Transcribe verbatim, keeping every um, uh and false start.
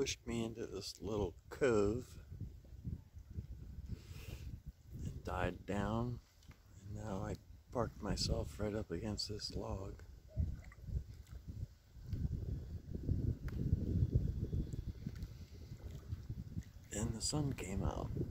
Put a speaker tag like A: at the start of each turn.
A: pushed me into this little cove and died down. And now I parked myself right up against this log. And the sun came out.